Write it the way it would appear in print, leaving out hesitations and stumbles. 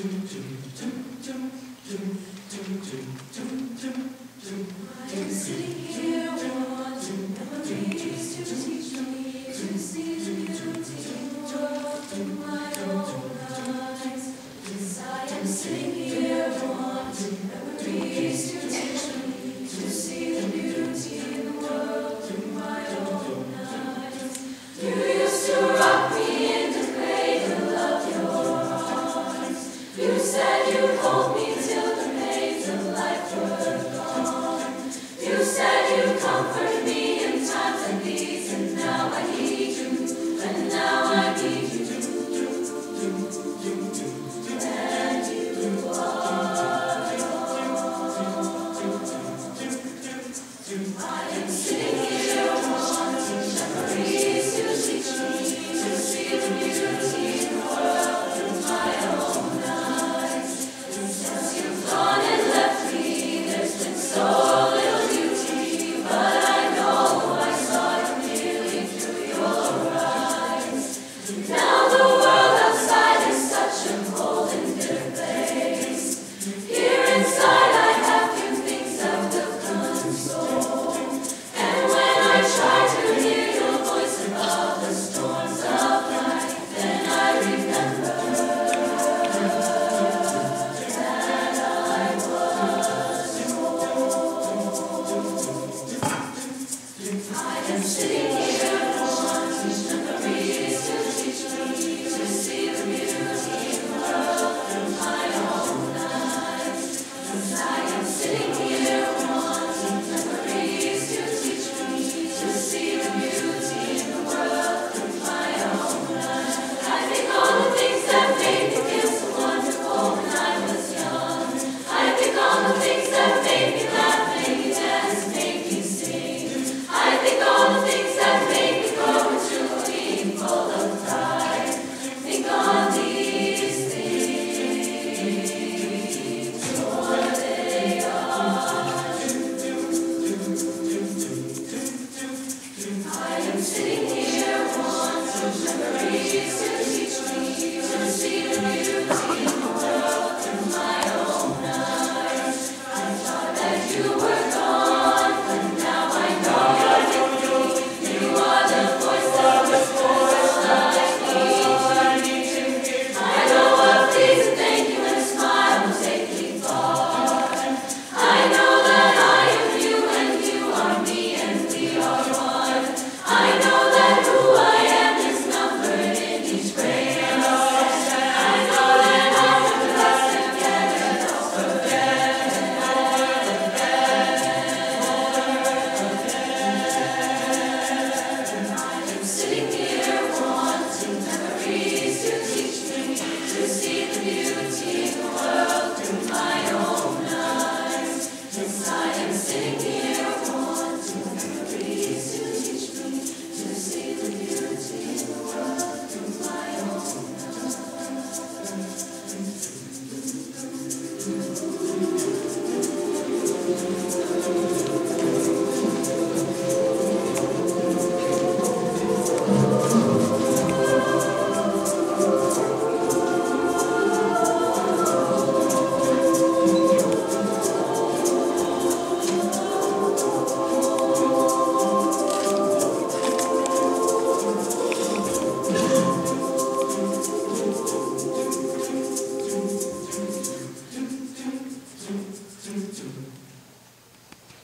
sitting here wanting memories to teach me to see the beauty in the world through my own eyes. Yes, I am sitting here wanting memories to teach me to see the beauty in the world through my own eyes. You used to rock me in the cradle of your arms. You said you'd hold me till the pains of life were gone. You said you'd comfort me in times like these, and now I need you, and now I need you. And you are gone. I am sitting here wanting memories to teach me to see the beauty in the world through my own eyes. Since you've gone and left me, there's been so little beauty, but I know I saw it clearly through your eyes. Now the world outside is such a cold and bitter place. Here inside I have few things that will console. And when I try to hear your voice above the storms of life, then I remember that I was wrong. I am sitting here wanting memories to teach me to see the beauty in the world through my own eyes. Yes, I am sitting here wanting memories to teach me to see the beauty in the world through my own eyes. I think all the things that made me feel so wonderful when I was young. I think all the things that made me laugh, made me dance, made me sing. I think all the things that made me grow into being full of pride. Think on these things, for they are I am sitting here wanting memories to teach me to see the beauty in the world through my own eyes. I thought that you were gone, but now I know you're with me. You are the voice that whispers like me. I know a please and thank you and a smile will take me far. I know that I am you and you are me and we are one. I know that who I am is numbered in each breath. I know that I am blessed together I am sitting here wanting memories to teach me to see the beauty in the world through my own eyes. Yes, I am sitting here wanting memories to teach me to see the beauty in the world through my own Chum, chum.